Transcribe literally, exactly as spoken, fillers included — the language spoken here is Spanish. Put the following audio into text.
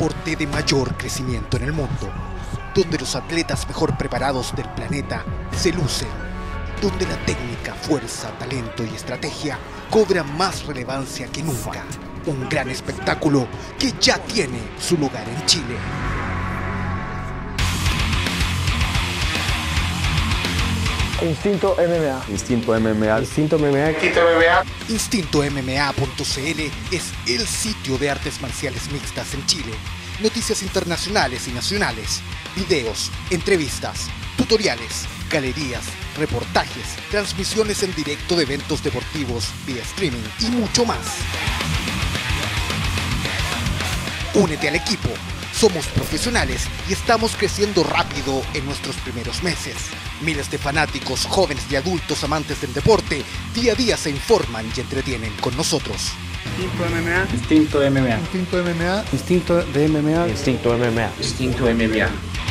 deporte de mayor crecimiento en el mundo, donde los atletas mejor preparados del planeta se lucen, donde la técnica, fuerza, talento y estrategia cobran más relevancia que nunca. Un gran espectáculo que ya tiene su lugar en Chile. Instinto M M A. Instinto M M A. Instinto M M A. Instinto M M A. Instinto M M A punto C L es el sitio de artes marciales mixtas en Chile. Noticias internacionales y nacionales, videos, entrevistas, tutoriales, galerías, reportajes, transmisiones en directo de eventos deportivos vía streaming y mucho más. Únete al equipo. Somos profesionales y estamos creciendo rápido en nuestros primeros meses. Miles de fanáticos, jóvenes y adultos amantes del deporte, día a día se informan y entretienen con nosotros. Instinto M M A. Instinto M M A. Instinto M M A. Instinto de M M A. Instinto M M A. Instinto M M A.